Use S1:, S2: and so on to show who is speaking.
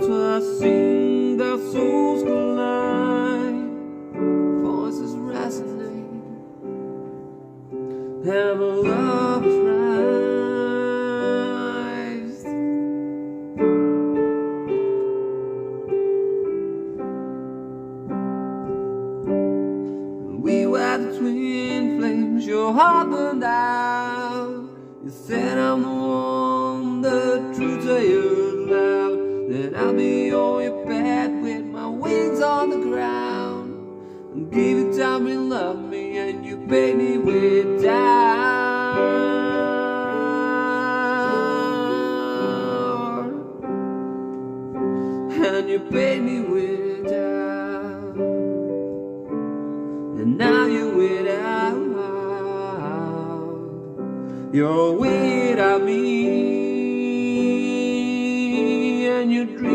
S1: That's why I sing, their souls collide, voices resonate, and our love is rise. We were the twin flames, your heart burned out. You said I'm the one, the truth I heard loud, that I'll be on your bed with my wings on the ground, and give you time and love me, and you paid me way down, and you paid me way down, and now you're without. You're without me, and you dream.